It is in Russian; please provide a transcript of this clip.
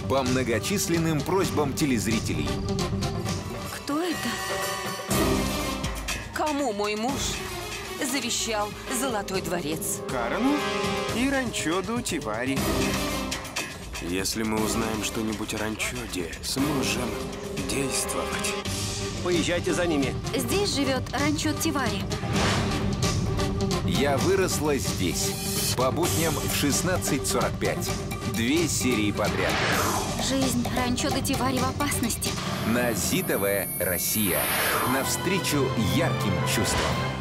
по многочисленным просьбам телезрителей. Кто это? Кому мой муж завещал Золотой дворец? Карену и ранчо ду Тивари. Если мы узнаем что-нибудь о ранчоде, сможем действовать. Поезжайте за ними. Здесь живет ранчо Тивари. Я выросла здесь. По будням в 16:45. 2 серии подряд. Жизнь ранчо де Тивари в опасности. На ЗИ ТВ Россия. Навстречу ярким чувствам.